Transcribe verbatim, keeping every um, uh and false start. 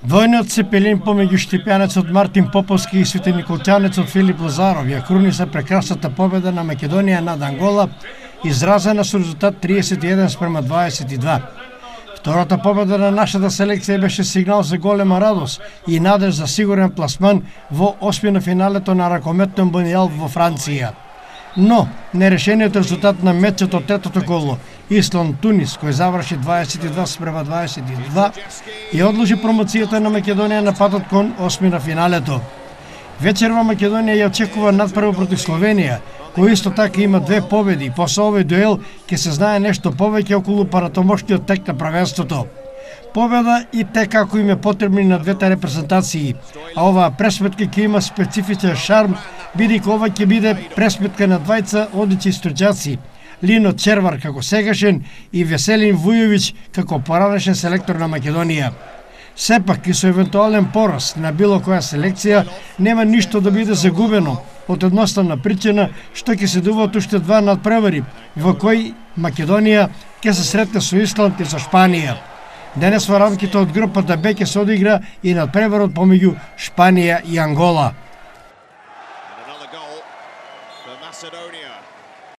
Војниот цепелин помеѓу штипјанецот Мартин Поповски и светениколчанецот Филип Лазаров ја круниса прекрасната победа на Македонија над Ангола, изразена со резултат триесет и еден спрема дваесет и два. Втората победа на нашата селекција беше сигнал за голема радост и надеж за сигурен пласман во осмина финалето на ракометен мондијал во Франција. Но нерешениот резултат на мечот од третото коло Исланд-Тунис, кој заврши дваесет и два спрема дваесет и два, ја одложи промоцијата на Македонија на патот кон осмина финалето. Вечерва Македонија ја очекува надпрва против Словенија, кој исто така има две победи. После овој дуел ќе се знае нешто повеќе околу паратомошкиот тек на првенството. Победа и те како им е потребни на двете репрезентации, а оваа пресметка ќе има специфичен шарм, бидејќи ова ќе биде пресметка на двајца одлични стручаци, Лино Червар како сегашен и Веселин Вујовиќ како поранешен селектор на Македонија. Сепак и со евентуален пораз на било која селекција нема ништо да биде загубено, од едноставна причина што ќе се дуват уште два надпревари, во кои Македонија ќе се сретне со Исланд и со Шпанија. Денес во рамките од групата Б ќе се одигра и надпреварот помеѓу Шпанија и Ангола.